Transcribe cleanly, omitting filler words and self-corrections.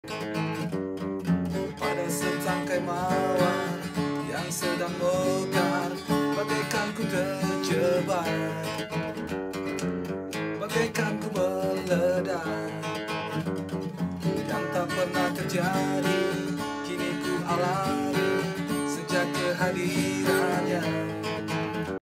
Pada setangkai mawar yang sedang mekar, bagaikan ku terjebak, bagaikan ku meledak. Yang tak pernah terjadi, kini ku alami sejak kehadiran